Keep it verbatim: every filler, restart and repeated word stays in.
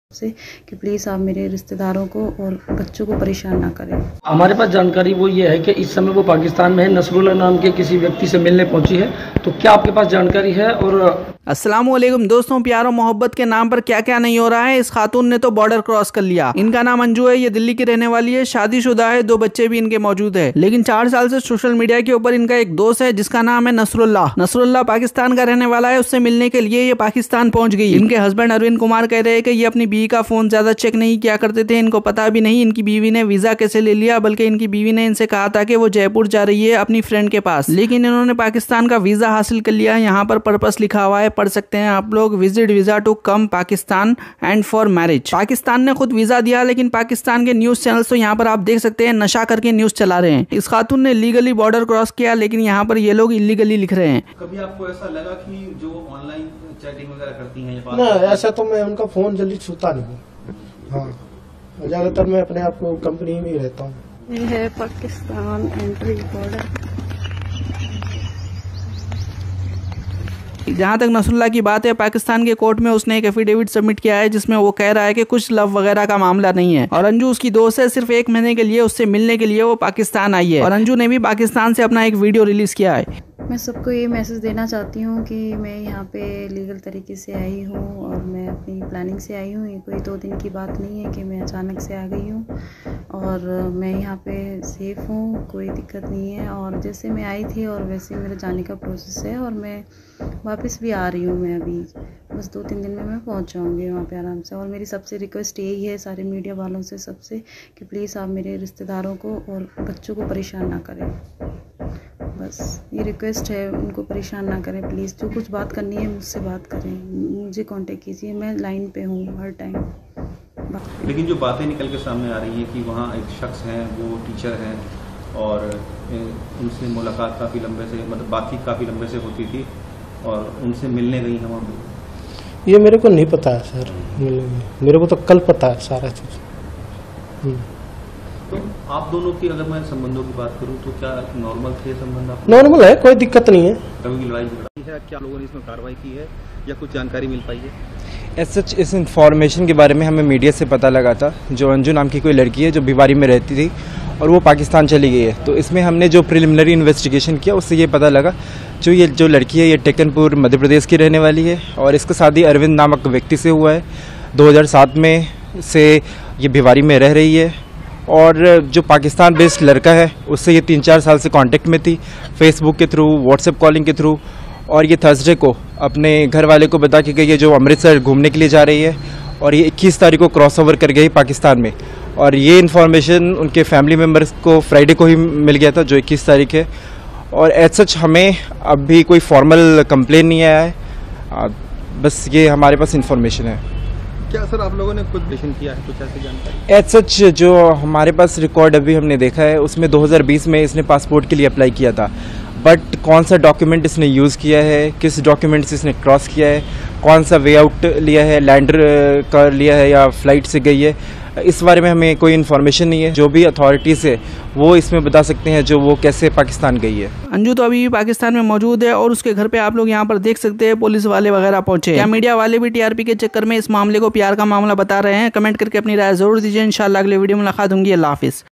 से कि प्लीज़ आप मेरे रिश्तेदारों को और बच्चों को परेशान ना करें। हमारे पास जानकारी वो ये है कि इस समय वो पाकिस्तान में है, नसरुल्लाह नाम के किसी व्यक्ति से मिलने पहुंची है। तो क्या आपके पास जानकारी है? और अस्सलामुअलैकुम दोस्तों, प्यारो मोहब्बत के नाम पर क्या क्या नहीं हो रहा है। इस खातून ने तो बॉर्डर क्रॉस कर लिया। इनका नाम अंजू है, ये दिल्ली की रहने वाली है, शादीशुदा है, दो बच्चे भी इनके मौजूद है। लेकिन चार साल से सोशल मीडिया के ऊपर इनका एक दोस्त है जिसका नाम है नसरुल्लाह। नसरुल्लाह पाकिस्तान का रहने वाला है। उससे मिलने के लिए ये पाकिस्तान पहुंच गई। इनके हस्बैंड अरविंद कुमार कह रहे हैं कि ये अपनी बीवी का फोन ज्यादा चेक नहीं किया करते थे, इनको पता भी नहीं इनकी बीवी ने वीजा कैसे ले लिया, बल्कि इनकी बीवी ने इनसे कहा था कि वो जयपुर जा रही है अपनी फ्रेंड के पास। लेकिन इन्होंने पाकिस्तान का वीजा हासिल कर लिया। यहाँ पर पर्पस लिखा हुआ है, पढ़ सकते हैं आप लोग, visit visa to come Pakistan and for marriage. Pakistan ने खुद वीजा दिया, लेकिन पाकिस्तान के न्यूज चैनल तो यहाँ पर आप देख सकते हैं नशा करके न्यूज चला रहे हैं। इस खातून ने लीगली बॉर्डर क्रॉस किया, लेकिन यहाँ पर ये लोग इलीगली लिख रहे हैं। कभी आपको ऐसा लगा कि जो ऑनलाइन चैटिंग वगैरह करती हैं ना, ऐसा तो मैं उनका फोन जल्दी छूता नहीं हूँ। हाँ, ज्यादातर मैं अपने आप को कंपनी में ही रहता हूँ। ये है पाकिस्तान एंट्री बॉर्डर। जहाँ तक नसरुल्लाह की बात है, पाकिस्तान के कोर्ट में उसने एक एफिडेविट सबमिट किया है जिसमें वो कह रहा है कि कुछ लव वगैरह का मामला नहीं है। और अंजू उसकी दोस्त है, सिर्फ एक महीने के लिए उससे मिलने के लिए वो पाकिस्तान आई है। और अंजू ने भी पाकिस्तान से अपना एक वीडियो रिलीज किया है। मैं सबको ये मैसेज देना चाहती हूँ कि मैं यहाँ पे लीगल तरीके से आई हूँ और मैं अपनी प्लानिंग से आई हूँ। ये कोई दो दिन की बात नहीं है कि मैं अचानक से आ गई हूँ, और मैं यहाँ पे सेफ़ हूँ, कोई दिक्कत नहीं है। और जैसे मैं आई थी और वैसे मेरा जाने का प्रोसेस है, और मैं वापस भी आ रही हूँ। मैं अभी बस दो तीन दिन में मैं पहुँच जाऊँगी वहाँ पे आराम से। और मेरी सबसे रिक्वेस्ट यही है सारे मीडिया वालों से सबसे कि प्लीज़ आप मेरे रिश्तेदारों को और बच्चों को परेशान ना करें। बस ये रिक्वेस्ट है, उनको परेशान ना करें प्लीज़। जो कुछ बात करनी है मुझसे बात करें, मुझे कांटेक्ट कीजिए, मैं लाइन पे हूँ हर टाइम। लेकिन जो बातें निकल के सामने आ रही हैं कि वहाँ एक शख्स हैं, वो टीचर हैं और उनसे मुलाकात काफ़ी लंबे से मतलब बातचीत काफ़ी लंबे से होती थी और उनसे मिलने गई हैं वहाँ पे। ये मेरे को नहीं पता है सर, मेरे को तो कल पता है सारा चीज़। तो आप दोनों की अगर मैं संबंधों की बात करूं तो क्या नॉर्मल थे संबंध? आप नॉर्मल है, कोई दिक्कत नहीं है। कभी लड़ाई झगड़ा है? क्या लोगों ने इसमें कार्रवाई की है या कुछ जानकारी मिल पाई है? एज सच इस इंफॉर्मेशन के बारे में हमें मीडिया से पता लगा था। जो अंजू नाम की कोई लड़की है जो भिवारी में रहती थी और वो पाकिस्तान चली गई है, तो इसमें हमने जो प्रिलिमिनरी इन्वेस्टिगेशन किया उससे ये पता लगा जो ये जो लड़की है ये टेकनपुर मध्य प्रदेश की रहने वाली है और इसका शादी अरविंद नामक व्यक्ति से हुआ है। दो हज़ार सात में से ये भिवारी में रह रही है और जो पाकिस्तान बेस्ड लड़का है उससे ये तीन चार साल से कांटेक्ट में थी, फेसबुक के थ्रू, व्हाट्सएप कॉलिंग के थ्रू। और ये थर्सडे को अपने घर वाले को बता के गई है जो अमृतसर घूमने के लिए जा रही है और ये इक्कीस तारीख को क्रॉस ओवर कर गई पाकिस्तान में। और ये इन्फॉर्मेशन उनके फैमिली मेम्बर्स को फ्राइडे को ही मिल गया था जो इक्कीस तारीख है। और एज सच हमें अभी कोई फॉर्मल कंप्लेन नहीं आया है, आ, बस ये हमारे पास इन्फॉर्मेशन है। क्या सर आप लोगों ने कुछ डिस्कशन किया है, कुछ ऐसी जानकारी? एज सच जो हमारे पास रिकॉर्ड अभी हमने देखा है उसमें दो हज़ार बीस में इसने पासपोर्ट के लिए अप्लाई किया था, बट कौन सा डॉक्यूमेंट इसने यूज़ किया है, किस डॉक्यूमेंट से इसने क्रॉस किया है, कौन सा वे आउट लिया है, लैंडर का लिया है या फ्लाइट से गई है, इस बारे में हमें कोई इन्फॉर्मेशन नहीं है। जो भी अथॉरिटीज़ है वो इसमें बता सकते हैं जो वो कैसे पाकिस्तान गई है। अंजू तो अभी भी पाकिस्तान में मौजूद है और उसके घर पे आप लोग यहाँ पर देख सकते हैं पुलिस वाले वगैरह पहुंचे। क्या मीडिया वाले भी टीआरपी के चक्कर में इस मामले को प्यार का मामला बता रहे हैं? कमेंट करके अपनी राय जरूर दीजिए। इंशाल्लाह अगले वीडियो में मुलाकात होंगी। अल्लाह हाफिज़।